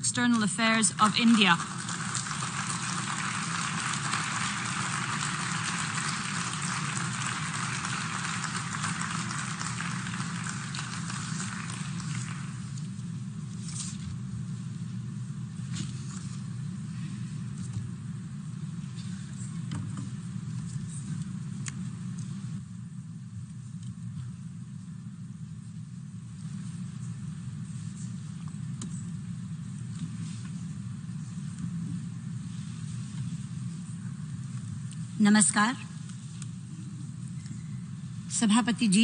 External Affairs of India. नमस्कार। सभापति जी,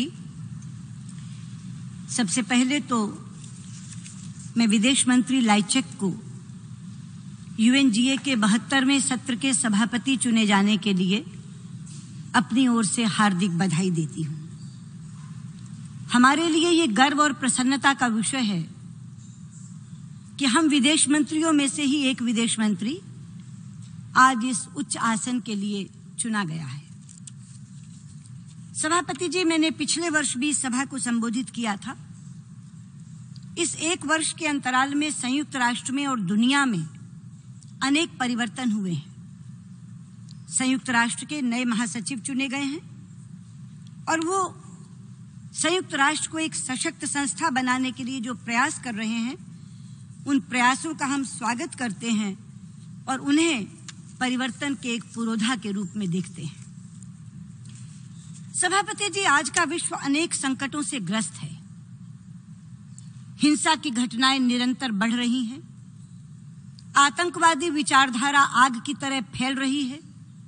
सबसे पहले तो मैं विदेश मंत्री लाइचेक को UNGA के 72वें सत्र के सभापति चुने जाने के लिए अपनी ओर से हार्दिक बधाई देती हूं। हमारे लिए ये गर्व और प्रसन्नता का विषय है कि हम विदेश मंत्रियों में से ही एक विदेश मंत्री आज इस उच्च आसन के लिए चुना गया है। सभापति जी, मैंने पिछले वर्ष भी सभा को संबोधित किया था। इस एक वर्ष के अंतराल में संयुक्त राष्ट्र में और दुनिया में अनेक परिवर्तन हुए हैं। संयुक्त राष्ट्र के नए महासचिव चुने गए हैं और वो संयुक्त राष्ट्र को एक सशक्त संस्था बनाने के लिए जो प्रयास कर रहे हैं, उन प्रयासों का हम स्वागत करते हैं और उन्हें परिवर्तन के एक पुरोधा के रूप में देखते हैं। सभापति जी, आज का विश्व अनेक संकटों से ग्रस्त है। हिंसा की घटनाएं निरंतर बढ़ रही हैं। आतंकवादी विचारधारा आग की तरह फैल रही है।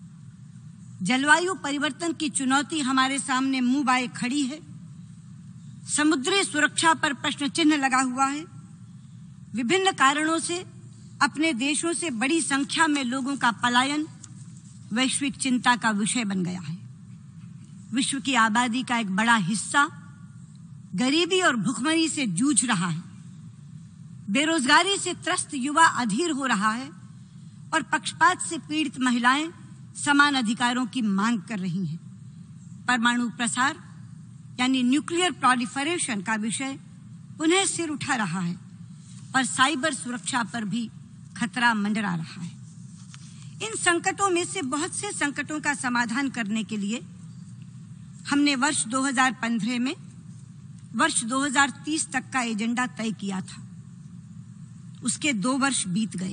जलवायु परिवर्तन की चुनौती हमारे सामने मुंह बाए खड़ी है। समुद्री सुरक्षा पर प्रश्न चिन्ह लगा हुआ है। विभिन्न कारणों से अपने देशों से बड़ी संख्या में लोगों का पलायन वैश्विक चिंता का विषय बन गया है। विश्व की आबादी का एक बड़ा हिस्सा गरीबी और भुखमरी से जूझ रहा है। बेरोजगारी से त्रस्त युवा अधीर हो रहा है और पक्षपात से पीड़ित महिलाएं समान अधिकारों की मांग कर रही हैं। परमाणु प्रसार यानी न्यूक्लियर प्रोलिफरेशन का विषय पुनः सिर उठा रहा है और साइबर सुरक्षा पर भी खतरा मंडरा रहा है। इन संकटों में से बहुत से संकटों का समाधान करने के लिए हमने वर्ष 2015 में वर्ष 2030 तक का एजेंडा तय किया था। उसके 2 वर्ष बीत गए,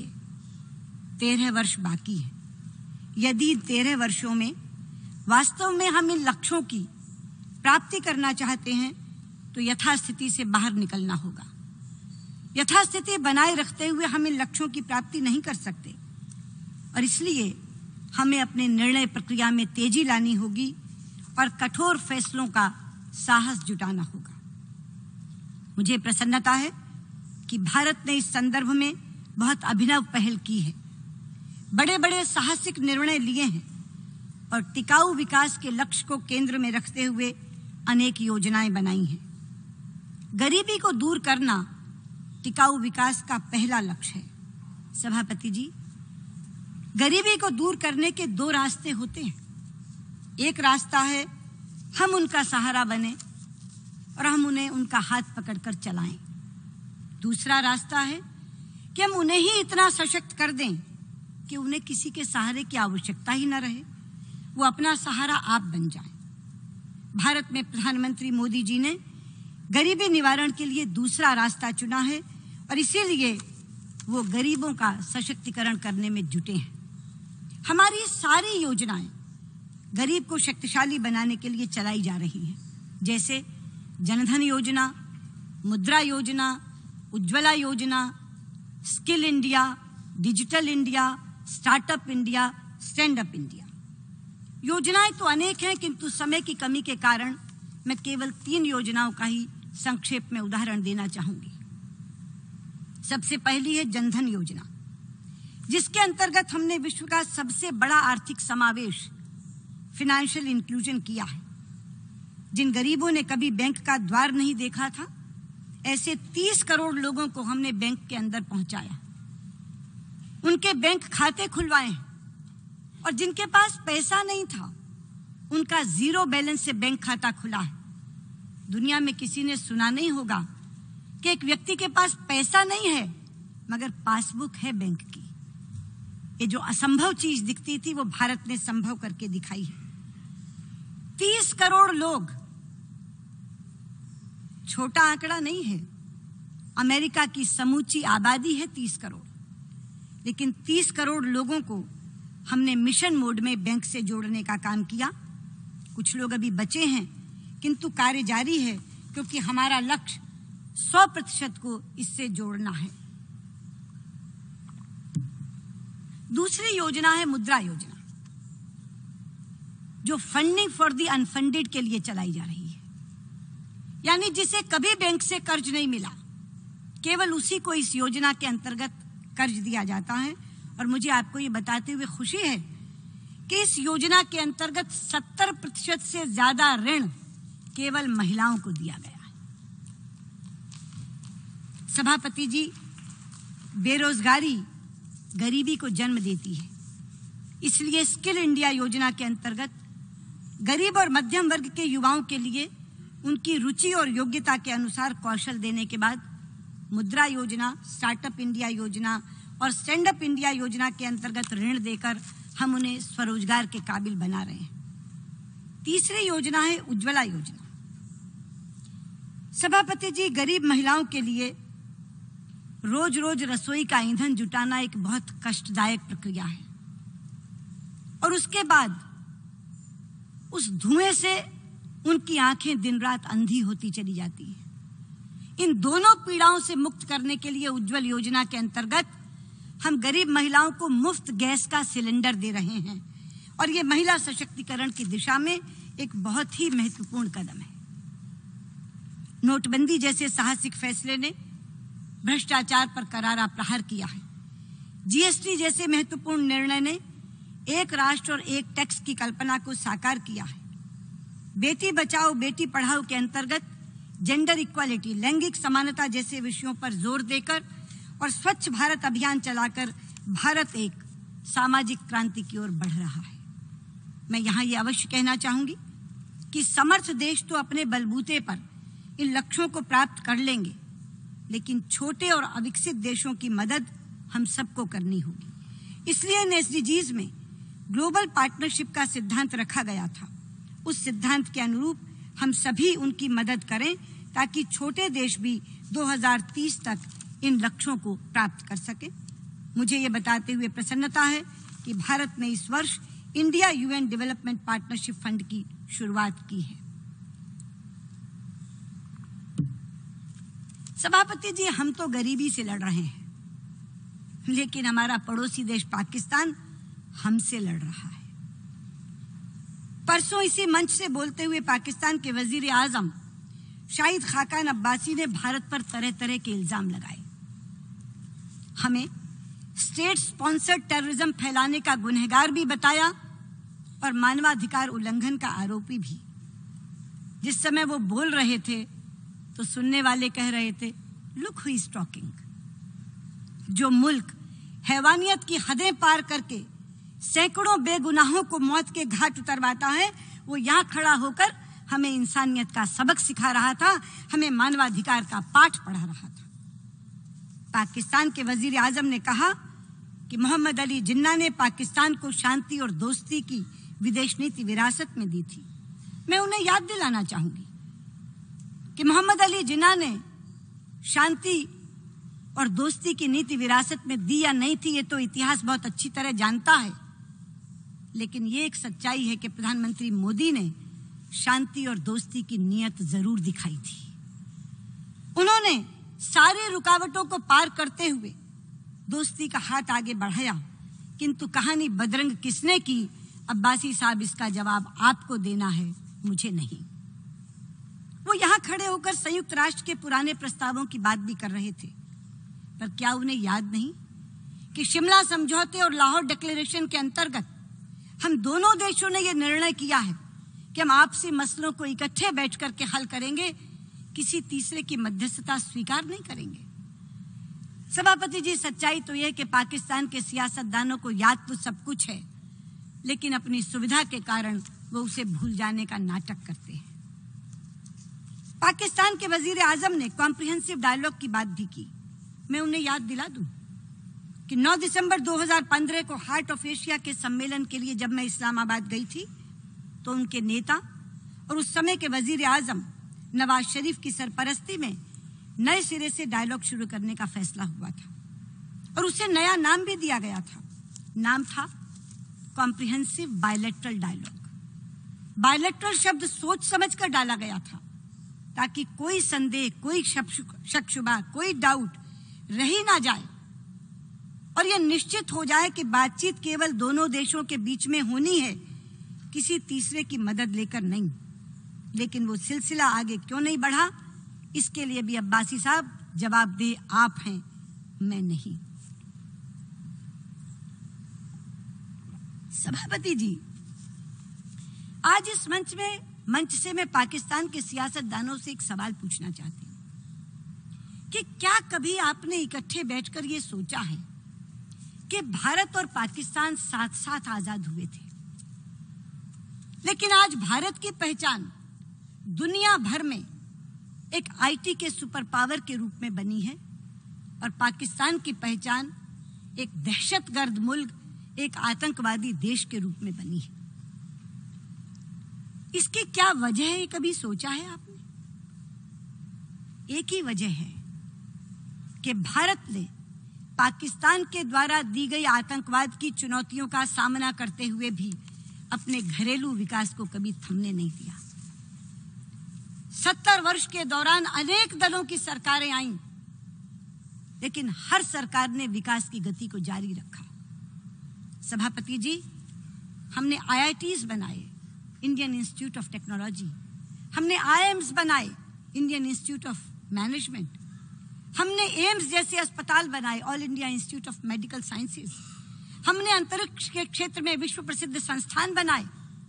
13 वर्ष बाकी है। यदि 13 वर्षों में वास्तव में हम इन लक्ष्यों की प्राप्ति करना चाहते हैं तो यथास्थिति से बाहर निकलना होगा। यथास्थिति बनाए रखते हुए हम इन लक्ष्यों की प्राप्ति नहीं कर सकते और इसलिए हमें अपने निर्णय प्रक्रिया में तेजी लानी होगी और कठोर फैसलों का साहस जुटाना होगा। मुझे प्रसन्नता है कि भारत ने इस संदर्भ में बहुत अभिनव पहल की है। बड़े बड़े साहसिक निर्णय लिए हैं और टिकाऊ विकास के लक्ष्य को केंद्र में रखते हुए अनेक योजनाएं बनाई हैं। गरीबी को दूर करना टिकाऊ विकास का पहला लक्ष्य है। सभापति जी, गरीबी को दूर करने के 2 रास्ते होते हैं। एक रास्ता है हम उनका सहारा बने और हम उन्हें उनका हाथ पकड़कर चलाएं। दूसरा रास्ता है कि हम उन्हें ही इतना सशक्त कर दें कि उन्हें किसी के सहारे की आवश्यकता ही न रहे, वो अपना सहारा आप बन जाएं। भारत में प्रधानमंत्री मोदी जी ने गरीबी निवारण के लिए दूसरा रास्ता चुना है और इसीलिए वो गरीबों का सशक्तिकरण करने में जुटे हैं। हमारी सारी योजनाएं गरीब को शक्तिशाली बनाने के लिए चलाई जा रही हैं, जैसे जनधन योजना, मुद्रा Yojana, Ujjwala Yojana, skill India, digital India, startup India, stand up India. योजनाएं तो अनेक हैं, किंतु समय की कमी के कारण मैं केवल 3 योजनाओं का ही संक्षेप में उदाहरण देना चाहूंगी। सबसे पहली है जनधन योजना, जिसके अंतर्गत हमने विश्व का सबसे बड़ा आर्थिक समावेश फाइनेंशियल इंक्लूजन किया है। जिन गरीबों ने कभी बैंक का द्वार नहीं देखा था, ऐसे 30 करोड़ लोगों को हमने बैंक के अंदर पहुंचाया, उनके बैंक खाते खुलवाए हैं और जिनके पास पैसा नहीं था उनका 0 बैलेंस से बैंक खाता खुला है। दुनिया में किसी ने सुना नहीं होगा कि एक व्यक्ति के पास पैसा नहीं है मगर पासबुक है बैंक की। ये जो असंभव चीज दिखती थी वो भारत ने संभव करके दिखाई है। 30 करोड़ लोग, छोटा आंकड़ा नहीं है। अमेरिका की समूची आबादी है 30 करोड़, लेकिन 30 करोड़ लोगों को हमने मिशन मोड में बैंक से जोड़ने का काम किया। कुछ लोग अभी बचे हैं, किंतु कार्य जारी है, क्योंकि हमारा लक्ष्य 100% को इससे जोड़ना है। दूसरी योजना है मुद्रा योजना, जो फंडिंग फॉर द अनफंडेड के लिए चलाई जा रही है। यानी जिसे कभी बैंक से कर्ज नहीं मिला, केवल उसी को इस योजना के अंतर्गत कर्ज दिया जाता है। और मुझे आपको ये बताते हुए खुशी है कि इस योजना के अंतर्गत 70% से ज्यादा ऋण केवल महिलाओं को दिया गया है। सभापति जी, बेरोजगारी गरीबी को जन्म देती है, इसलिए स्किल इंडिया योजना के अंतर्गत गरीब और मध्यम वर्ग के युवाओं के लिए उनकी रुचि और योग्यता के अनुसार कौशल देने के बाद मुद्रा योजना, स्टार्टअप इंडिया योजना और स्टैंड अप इंडिया योजना के अंतर्गत ऋण देकर हम उन्हें स्वरोजगार के काबिल बना रहे हैं। तीसरी योजना है उज्ज्वला योजना। सभापति जी, गरीब महिलाओं के लिए रोज रोज रसोई का ईंधन जुटाना एक बहुत कष्टदायक प्रक्रिया है, और उसके बाद उस धुएं से उनकी आंखें दिन रात अंधी होती चली जाती हैं। इन दोनों पीड़ाओं से मुक्त करने के लिए उज्ज्वल योजना के अंतर्गत हम गरीब महिलाओं को मुफ्त गैस का सिलेंडर दे रहे हैं, और ये महिला सशक्तिकरण की दिशा में एक बहुत ही महत्वपूर्ण कदम है। नोटबंदी जैसे साहसिक फैसले ने भ्रष्टाचार पर करारा प्रहार किया है। जीएसटी जैसे महत्वपूर्ण निर्णय ने एक राष्ट्र और एक टैक्स की कल्पना को साकार किया है। बेटी बचाओ बेटी पढ़ाओ के अंतर्गत जेंडर इक्वालिटी, लैंगिक समानता जैसे विषयों पर जोर देकर और स्वच्छ भारत अभियान चलाकर भारत एक सामाजिक क्रांति की ओर बढ़ रहा है। मैं यहाँ ये अवश्य कहना चाहूंगी कि समर्थ देश तो अपने बलबूते पर इन लक्ष्यों को प्राप्त कर लेंगे, लेकिन छोटे और अविकसित देशों की मदद हम सबको करनी होगी। इसलिए इन एसडीजीज में ग्लोबल पार्टनरशिप का सिद्धांत रखा गया था। उस सिद्धांत के अनुरूप हम सभी उनकी मदद करें, ताकि छोटे देश भी 2030 तक इन लक्ष्यों को प्राप्त कर सके। मुझे ये बताते हुए प्रसन्नता है कि भारत ने इस वर्ष India UN development partnership fund की शुरुआत की है। सभापति जी, हम तो गरीबी से लड़ रहे हैं, लेकिन हमारा पड़ोसी देश पाकिस्तान हमसे लड़ रहा है। परसों इसी मंच से बोलते हुए पाकिस्तान के वजीर आजम शाहिद खाकान अब्बासी ने भारत पर तरह तरह के इल्जाम लगाए। हमें स्टेट स्पॉन्सर्ड टेररिज्म फैलाने का गुनहगार भी बताया और मानवाधिकार उल्लंघन का आरोपी भी। जिस समय वो बोल रहे थे तो सुनने वाले कह रहे थे, लुक हु इज टॉकिंग। जो मुल्क हैवानियत की हदें पार करके सैकड़ों बेगुनाहों को मौत के घाट उतरवाता है, वो यहाँ खड़ा होकर हमें इंसानियत का सबक सिखा रहा था, हमें मानवाधिकार का पाठ पढ़ा रहा था। पाकिस्तान के वजीर आजम ने कहा कि मोहम्मद अली जिन्ना ने पाकिस्तान को शांति और दोस्ती की विदेश नीति विरासत में दी थी। मैं उन्हें याद दिलाना चाहूंगी कि मोहम्मद अली जिन्ना ने शांति और दोस्ती की नीति विरासत में दी या नहीं थी, ये तो इतिहास बहुत अच्छी तरह जानता है, लेकिन ये एक सच्चाई है कि प्रधानमंत्री मोदी ने शांति और दोस्ती की नीयत जरूर दिखाई थी। उन्होंने सारी रुकावटों को पार करते हुए दोस्ती का हाथ आगे बढ़ाया, किंतु कहानी बदरंग किसने की, अब्बासी साहब, इसका जवाब आपको देना है, मुझे नहीं। वो यहाँ खड़े होकर संयुक्त राष्ट्र के पुराने प्रस्तावों की बात भी कर रहे थे, पर क्या उन्हें याद नहीं कि शिमला समझौते और लाहौर डिक्लेरेशन के अंतर्गत हम दोनों देशों ने यह निर्णय किया है कि हम आपसी मसलों को इकट्ठे बैठकर के हल करेंगे, किसी तीसरे की मध्यस्थता स्वीकार नहीं करेंगे। सभापति जी, सच्चाई तो यह कि पाकिस्तान के सियासतदानों को याद तो सब कुछ है, लेकिन अपनी सुविधा के कारण वो उसे भूल जाने का नाटक करते हैं। पाकिस्तान के वजीर आजम ने कॉम्प्रिहेंसिव डायलॉग की बात भी की। मैं उन्हें याद दिला दूं कि 9 दिसंबर 2015 को हार्ट ऑफ एशिया के सम्मेलन के लिए जब मैं इस्लामाबाद गई थी तो उनके नेता और उस समय के वजीर आजम नवाज शरीफ की सरपरस्ती में नए सिरे से डायलॉग शुरू करने का फैसला हुआ था और उसे नया नाम भी दिया गया था। नाम था कॉम्प्रिहेंसिव बायलैटरल डायलॉग। बायलैटरल शब्द सोच समझकर डाला गया था ताकि कोई संदेह, कोई शक शुबा, कोई डाउट रही ना जाए और यह निश्चित हो जाए कि बातचीत केवल दोनों देशों के बीच में होनी है, किसी तीसरे की मदद लेकर नहीं। लेकिन वो सिलसिला आगे क्यों नहीं बढ़ा, इसके लिए भी अब्बासी साहब जवाबदेह आप हैं, मैं नहीं। सभापति जी, आज इस मंच से मैं पाकिस्तान के सियासतदानों से एक सवाल पूछना चाहती हूं कि क्या कभी आपने इकट्ठे बैठकर ये सोचा है कि भारत और पाकिस्तान साथ साथ आजाद हुए थे, लेकिन आज भारत की पहचान दुनिया भर में एक आईटी के सुपर पावर के रूप में बनी है और पाकिस्तान की पहचान एक दहशतगर्द मुल्क, एक आतंकवादी देश के रूप में बनी है। इसकी क्या वजह है, ये कभी सोचा है आपने? एक ही वजह है कि भारत ने पाकिस्तान के द्वारा दी गई आतंकवाद की चुनौतियों का सामना करते हुए भी अपने घरेलू विकास को कभी थमने नहीं दिया। 70 वर्ष के दौरान अनेक दलों की सरकारें आईं, लेकिन हर सरकार ने विकास की गति को जारी रखा। सभापति जी, हमने आईआईटीज बनाए, इंडियन इंस्टीट्यूट ऑफ टेक्नोलॉजी, हमने आईएम्स बनाए, इंडियन इंस्टीट्यूट ऑफ मैनेजमेंट, हमने एम्स जैसे अस्पताल बनाए, all India institute of medical sciences, हमने अंतरिक्ष के क्षेत्र में विश्व प्रसिद्ध संस्थान बनाए।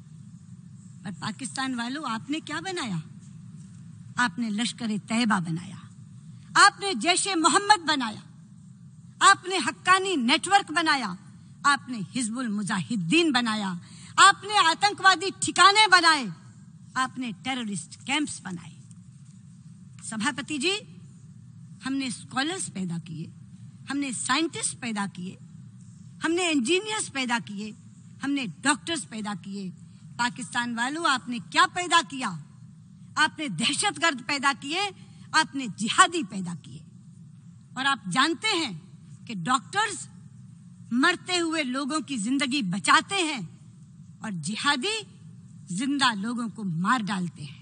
पर पाकिस्तान वालों, आपने क्या बनाया? आपने लश्कर तैयबा बनाया, आपने जैश ए मोहम्मद बनाया, आपने हक्कानी नेटवर्क बनाया, आपने हिजबुल मुजाहिदीन बनाया, आपने आतंकवादी ठिकाने बनाए, आपने टेररिस्ट कैंप्स बनाए। सभापति जी, हमने स्कॉलर्स पैदा किए, हमने साइंटिस्ट पैदा किए, हमने इंजीनियर्स पैदा किए, हमने डॉक्टर्स पैदा किए। पाकिस्तान वालों, आपने क्या पैदा किया? आपने दहशतगर्द पैदा किए, आपने जिहादी पैदा किए। और आप जानते हैं कि डॉक्टर्स मरते हुए लोगों की जिंदगी बचाते हैं और जिहादी जिंदा लोगों को मार डालते हैं।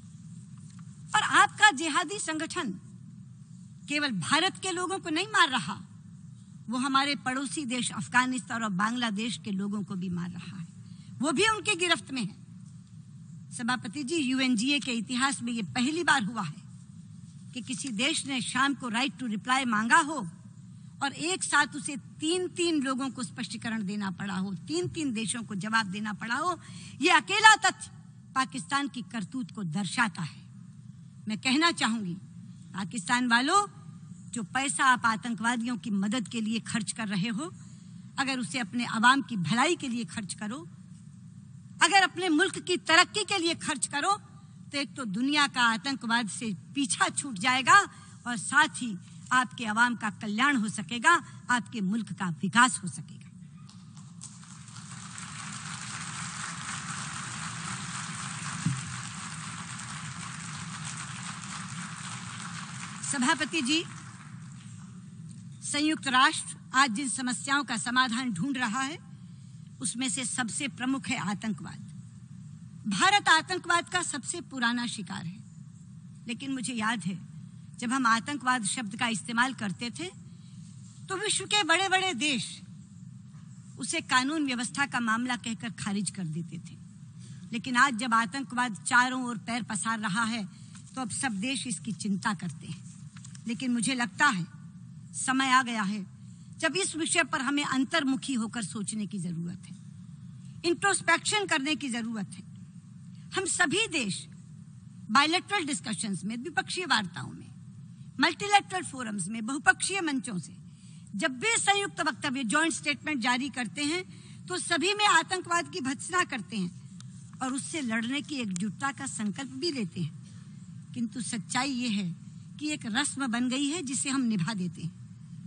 और आपका जिहादी संगठन केवल भारत के लोगों को नहीं मार रहा, वो हमारे पड़ोसी देश अफगानिस्तान और बांग्लादेश के लोगों को भी मार रहा है, वो भी उनकी गिरफ्त में है। सभापति जी, यूएनजीए के इतिहास में ये पहली बार हुआ है कि किसी देश ने शाम को राइट टू रिप्लाई मांगा हो और एक साथ उसे 3-3 लोगों को स्पष्टीकरण देना पड़ा हो, 3-3 देशों को जवाब देना पड़ा हो। ये अकेला तथ्य पाकिस्तान की करतूत को दर्शाता है। मैं कहना चाहूंगी, पाकिस्तान वालों, जो पैसा आप आतंकवादियों की मदद के लिए खर्च कर रहे हो, अगर उसे अपने अवाम की भलाई के लिए खर्च करो, अगर अपने मुल्क की तरक्की के लिए खर्च करो, तो एक तो दुनिया का आतंकवाद से पीछा छूट जाएगा और साथ ही आपके अवाम का कल्याण हो सकेगा, आपके मुल्क का विकास हो सकेगा। सभापति जी, संयुक्त राष्ट्र आज जिन समस्याओं का समाधान ढूंढ रहा है, उसमें से सबसे प्रमुख है आतंकवाद। भारत आतंकवाद का सबसे पुराना शिकार है, लेकिन मुझे याद है जब हम आतंकवाद शब्द का इस्तेमाल करते थे तो विश्व के बड़े बड़े देश उसे कानून व्यवस्था का मामला कहकर खारिज कर देते थे। लेकिन आज जब आतंकवाद चारों ओर पैर पसार रहा है तो अब सब देश इसकी चिंता करते हैं। लेकिन मुझे लगता है समय आ गया है जब इस विषय पर हमें अंतर्मुखी होकर सोचने की जरूरत है, इंट्रोस्पेक्शन करने की जरूरत है। हम सभी देश बायलैटरल डिस्कशंस में, द्विपक्षीय वार्ताओं में, मल्टीलैटरल फोरम्स में, बहुपक्षीय मंचों से जब भी संयुक्त वक्तव्य, जॉइंट स्टेटमेंट जारी करते हैं तो सभी में आतंकवाद की भर्त्सना करते हैं और उससे लड़ने की एकजुटता का संकल्प भी लेते हैं। किंतु सच्चाई ये है कि एक रस्म बन गई है जिसे हम निभा देते हैं।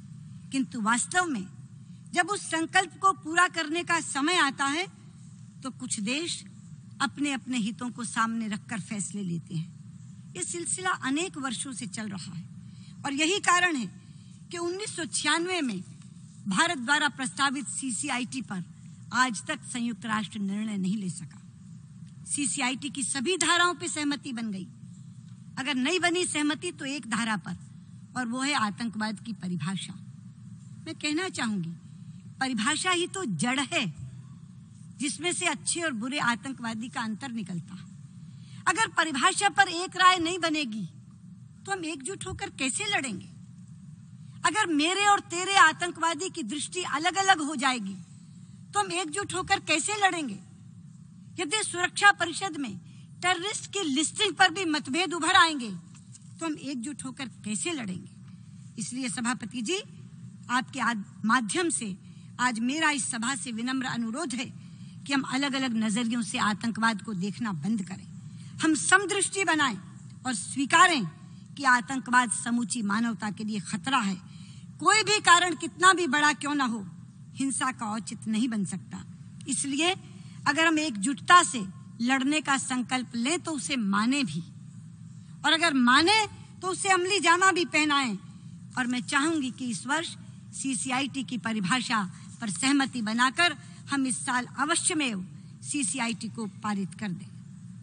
किंतु वास्तव में जब उस संकल्प को पूरा करने का समय आता है तो कुछ देश अपने अपने हितों को सामने रखकर फैसले लेते हैं। ये सिलसिला अनेक वर्षों से चल रहा है और यही कारण है कि 1996 में भारत द्वारा प्रस्तावित CCIT पर आज तक संयुक्त राष्ट्र निर्णय नहीं ले सका। CCIT की सभी धाराओं पर सहमति बन गई। अगर नहीं बनी सहमति तो एक धारा पर, और वो है आतंकवाद की परिभाषा। मैं कहना चाहूंगी, परिभाषा ही तो जड़ है जिसमें से अच्छे और बुरे आतंकवादी का अंतर निकलता है। अगर परिभाषा पर एक राय नहीं बनेगी तो हम एकजुट होकर कैसे लड़ेंगे? अगर मेरे और तेरे आतंकवादी की दृष्टि अलग अलग हो जाएगी तो हम एकजुट होकर कैसे लड़ेंगे? यदि सुरक्षा परिषद में टेररिस्ट की लिस्टिंग पर भी मतभेद उभर आएंगे तो हम एकजुट होकर कैसे लड़ेंगे? इसलिए सभापति जी, आपके माध्यम से आज मेरा इस सभा से विनम्र अनुरोध है कि हम अलग अलग नजरियों से आतंकवाद को देखना बंद करें। हम समदृष्टि बनाएं और स्वीकारें कि आतंकवाद समूची मानवता के लिए खतरा है। कोई भी कारण कितना भी बड़ा क्यों ना हो, हिंसा का औचित्य नहीं बन सकता। इसलिए अगर हम एकजुटता से लड़ने का संकल्प लें तो उसे माने भी, और अगर माने तो उसे अमली जामा भी पहनाएं। और मैं चाहूंगी कि इस वर्ष CCIT की परिभाषा पर सहमति बनाकर हम इस साल अवश्य में CCIT को पारित कर दें।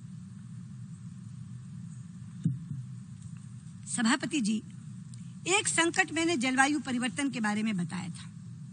सभापति जी, एक संकट मैंने जलवायु परिवर्तन के बारे में बताया था।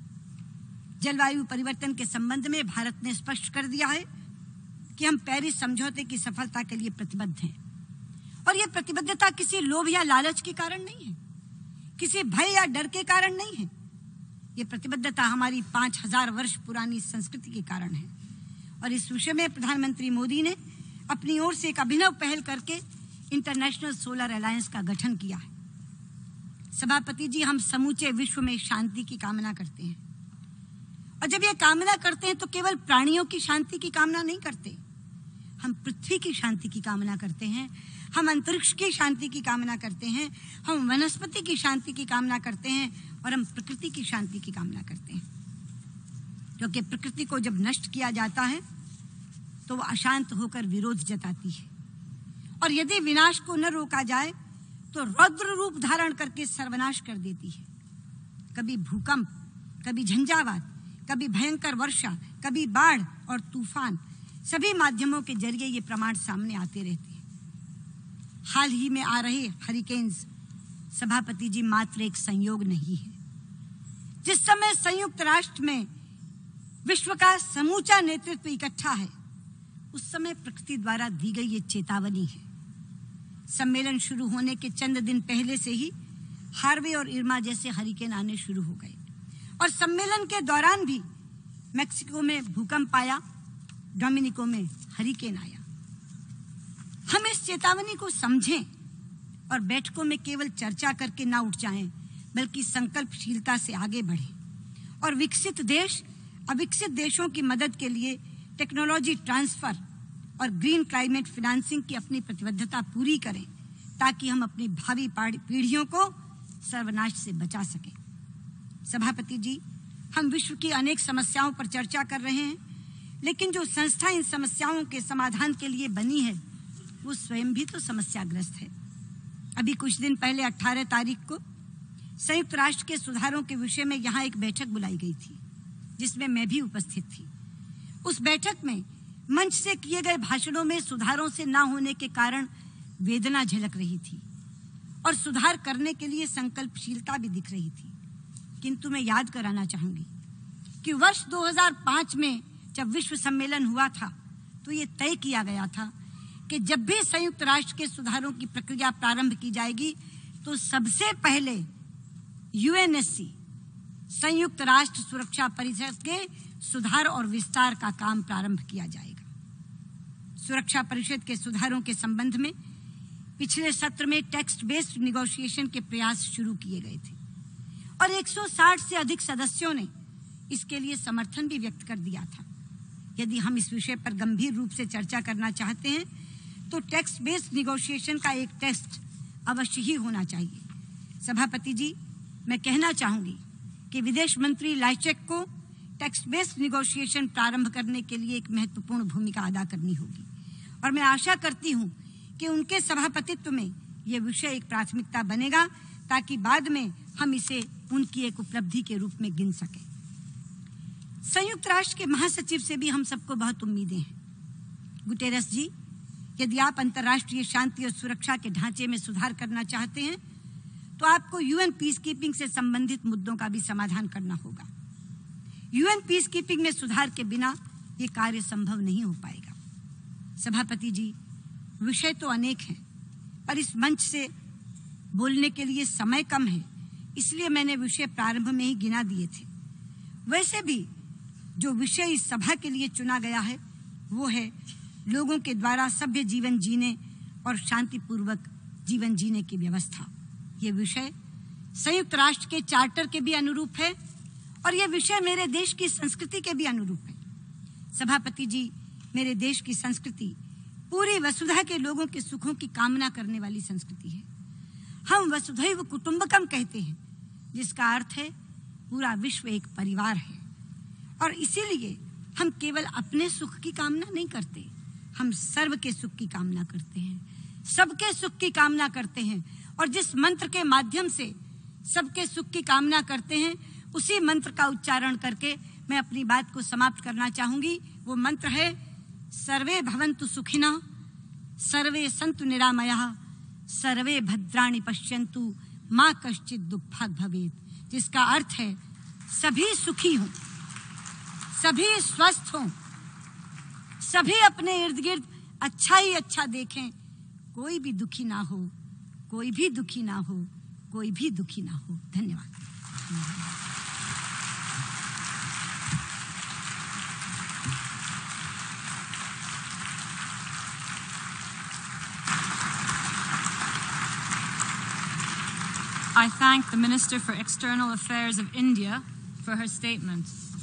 जलवायु परिवर्तन के संबंध में भारत ने स्पष्ट कर दिया है कि हम पेरिस समझौते की सफलता के लिए प्रतिबद्ध हैं। और यह प्रतिबद्धता किसी लोभ या लालच के कारण नहीं है, किसी भय या डर के कारण नहीं है। ये प्रतिबद्धता हमारी 5000 वर्ष पुरानी संस्कृति के कारण है। और इस विषय में प्रधानमंत्री मोदी ने अपनी ओर से एक अभिनव पहल करके इंटरनेशनल सोलर अलायंस का गठन किया है। सभापति जी, हम समूचे विश्व में शांति की कामना करते हैं। और जब ये कामना करते हैं तो केवल प्राणियों की शांति की कामना नहीं करते, हम पृथ्वी की शांति की कामना करते हैं, हम अंतरिक्ष की शांति की कामना करते हैं, हम वनस्पति की शांति की कामना करते हैं और हम प्रकृति की शांति की कामना करते हैं। क्योंकि प्रकृति को जब नष्ट किया जाता है तो वो अशांत होकर विरोध जताती है, और यदि विनाश को न रोका जाए तो रौद्र रूप धारण करके सर्वनाश कर देती है। कभी भूकंप, कभी झंझावात, कभी भयंकर वर्षा, कभी बाढ़ और तूफान, सभी माध्यमों के जरिए ये प्रमाण सामने आते रहते हैं। हाल ही में आ रहे हरिकेन्स, सभापति जी, मात्र एक संयोग नहीं है। जिस समय संयुक्त राष्ट्र में विश्व का समूचा नेतृत्व इकट्ठा है, उस समय प्रकृति द्वारा दी गई ये चेतावनी है। सम्मेलन शुरू होने के चंद दिन पहले से ही हार्वे और इर्मा जैसे हरिकेन आने शुरू हो गए, और सम्मेलन के दौरान भी मेक्सिको में भूकंप आया, डोमिनिको में हरिकेन आया। हम इस चेतावनी को समझें और बैठकों में केवल चर्चा करके ना उठ जाएं, बल्कि संकल्पशीलता से आगे बढ़ें और विकसित देश अविकसित देशों की मदद के लिए टेक्नोलॉजी ट्रांसफर और ग्रीन क्लाइमेट फाइनेंसिंग की अपनी प्रतिबद्धता पूरी करें, ताकि हम अपनी भावी पीढ़ियों को सर्वनाश से बचा सकें। सभापति जी, हम विश्व की अनेक समस्याओं पर चर्चा कर रहे हैं, लेकिन जो संस्था इन समस्याओं के समाधान के लिए बनी है वो स्वयं भी तो समस्याग्रस्त है। अभी कुछ दिन पहले 18 तारीख को संयुक्त राष्ट्र के सुधारों के विषय में यहाँ एक बैठक बुलाई गई थी, जिसमें मैं भी उपस्थित थी। उस बैठक में मंच से किए गए भाषणों में सुधारों से ना होने के कारण वेदना झलक रही थी और सुधार करने के लिए संकल्पशीलता भी दिख रही थी। किंतु मैं याद कराना चाहूंगी कि वर्ष 2005 में जब विश्व सम्मेलन हुआ था तो ये तय किया गया था कि जब भी संयुक्त राष्ट्र के सुधारों की प्रक्रिया प्रारंभ की जाएगी तो सबसे पहले UNSC संयुक्त राष्ट्र सुरक्षा परिषद के सुधार और विस्तार का काम प्रारंभ किया जाएगा। सुरक्षा परिषद के सुधारों के संबंध में पिछले सत्र में टेक्स्ट बेस्ड निगोशिएशन के प्रयास शुरू किए गए थे और 160 से अधिक सदस्यों ने इसके लिए समर्थन भी व्यक्त कर दिया था। यदि हम इस विषय पर गंभीर रूप से चर्चा करना चाहते हैं तो टेक्स्ट बेस्ड निगोशिएशन का एक टेस्ट अवश्य ही होना चाहिए। सभापति जी, मैं कहना चाहूंगी कि विदेश मंत्री लाइचेक को टेक्स्ट बेस्ड निगोशिएशन प्रारंभ करने के लिए एक महत्वपूर्ण भूमिका अदा करनी होगी और मैं आशा करती हूं कि उनके सभापतित्व में यह विषय एक प्राथमिकता बनेगा ताकि बाद में हम इसे उनकी एक उपलब्धि के रूप में गिन सकें। संयुक्त राष्ट्र के महासचिव से भी हम सबको बहुत उम्मीदें हैं। गुटेरस जी, यदि आप अंतर्राष्ट्रीय शांति और सुरक्षा के ढांचे में सुधार करना चाहते हैं तो आपको यूएन पीस कीपिंग से संबंधित मुद्दों का भी समाधान करना होगा। यूएन पीस कीपिंग में सुधार के बिना ये कार्य संभव नहीं हो पाएगा। सभापति जी, विषय तो अनेक हैं, पर इस मंच से बोलने के लिए समय कम है, इसलिए मैंने विषय प्रारंभ में ही गिना दिए थे। वैसे भी जो विषय इस सभा के लिए चुना गया है वो है लोगों के द्वारा सभ्य जीवन जीने और शांतिपूर्वक जीवन जीने की व्यवस्था। ये विषय संयुक्त राष्ट्र के चार्टर के भी अनुरूप है और ये विषय मेरे देश की संस्कृति के भी अनुरूप है। सभापति जी, मेरे देश की संस्कृति पूरी वसुधा के लोगों के सुखों की कामना करने वाली संस्कृति है। हम वसुधैव कुटुंबकम कहते हैं, जिसका अर्थ है पूरा विश्व एक परिवार है और इसीलिए हम केवल अपने सुख की कामना नहीं करते, हम सर्व के सुख की कामना करते हैं, सबके सुख की कामना करते हैं और जिस मंत्र के माध्यम से सबके सुख की कामना करते हैं उसी मंत्र का उच्चारण करके मैं अपनी बात को समाप्त करना चाहूंगी। वो मंत्र है सर्वे भवन्तु सुखिनः, सर्वे सन्तु निरामयाः, सर्वे भद्राणि पश्यन्तु, मां कश्चित् दुःखभाग् भवेत्, जिसका अर्थ है सभी सुखी हों, सभी स्वस्थ हों, सभी अपने इर्द गिर्द अच्छा ही अच्छा देखें, कोई भी दुखी ना हो, कोई भी दुखी ना हो, कोई भी दुखी ना हो। धन्यवाद। I thank the Minister for External Affairs of India for her statement.